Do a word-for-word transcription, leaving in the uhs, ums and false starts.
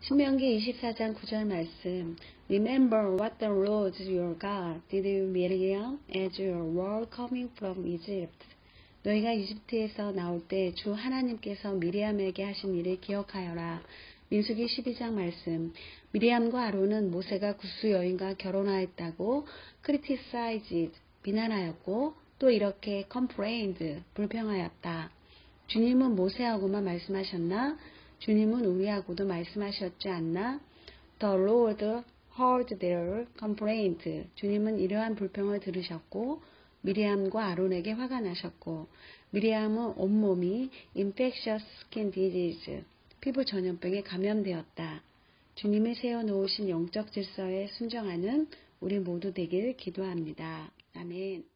신명기 이십사 장 구 절 말씀. Remember what the Lord your God did with Miriam as you were coming from Egypt. 너희가 이집트에서 나올 때 주 하나님께서 미리암에게 하신 일을 기억하여라. 민수기 십이 장 말씀. 미리암과 아론은 모세가 구스 여인과 결혼하였다고 criticized, 비난하였고 또 이렇게 complained, 불평하였다. 주님은 모세하고만 말씀하셨나? 주님은 우리하고도 말씀하셨지 않나? The Lord heard their complaint. 주님은 이러한 불평을 들으셨고 미리암과 아론에게 화가 나셨고 미리암은 온몸이 infectious skin disease, 피부 전염병에 감염되었다. 주님이 세워놓으신 영적 질서에 순종하는 우리 모두 되길 기도합니다. 아멘.